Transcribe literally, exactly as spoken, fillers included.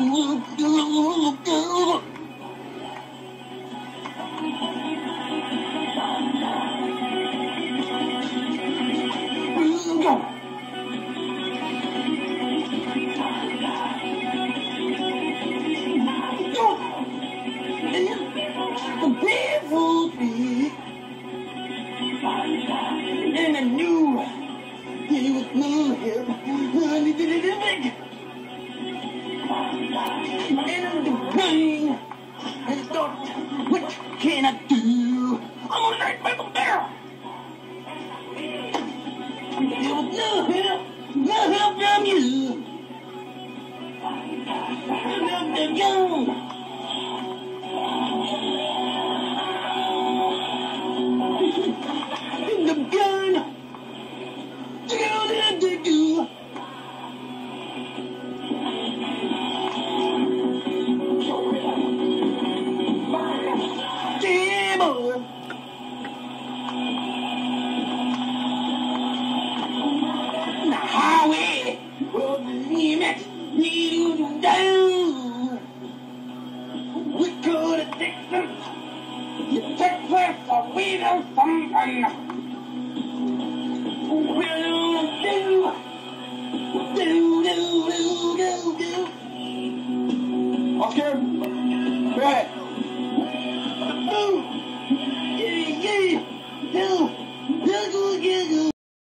And I knew he was not here. And he did it big. And the pain. And I thought, what can I do? I'm a night Michael Bear. There was no help, no help from you. And I'm young. The gun, the gun, and the gun. Yeah, boy. The highway was the limit, leading down. We could have Texas, the Texas, or we know something. We'll do, do, do, do.